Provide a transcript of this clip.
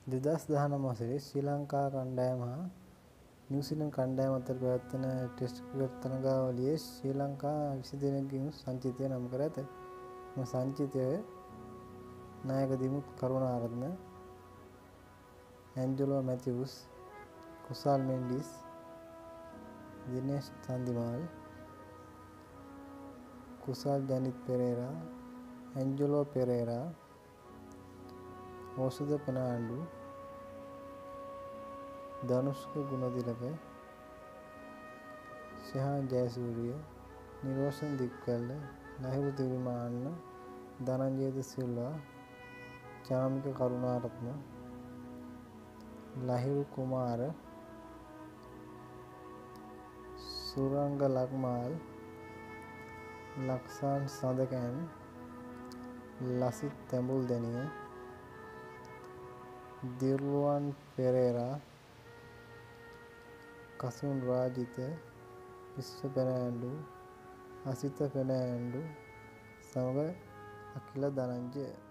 2019 වසරේ ශ්‍රී ලංකා කණ්ඩායම හා නිව්සීලන්ත කණ්ඩායම අතර පැවැත්වෙන ටෙස්ට් ක්‍රිකට් තරගාවලියේ ශ්‍රී ලංකා 20 දෙනෙකුගේ සංචිතය නම් කර ඇත. මෙම සංචිතයේ නායක දිමුත් කරුණාරත්න, ඇන්ජලෝ මැතිව්ස්, කුසාල් මෙන්ඩිස්, දිනේෂ් චන්දිමාල්, කුසල් ජනිත් පෙරේරා, ඇන්ජලෝ පෙරේරා, ඕෂධ පෙනාන්ඩු, ධනුෂ්ක ගුණතිලක, ශහාන් ජයසූරිය, නිරෝෂන් දික්වැල්ල, ලහිරු තිරිමාන්න, ධනංජය ද සිල්වා, චාමික කරුණාරත්න, ලහිරු කුමාර, සුරංග ලක්මාල්, ලක්ෂාන් සඳකෑන්, ලසිත් තැඹුල්දැනිය, දිර්රුවන් පෙරේරා, කසුන් රාජිත, විශ්ව පෙනෑන්ඩු, අසිත පෙනෑන්ඩු සමඟ අකිල ධනංජය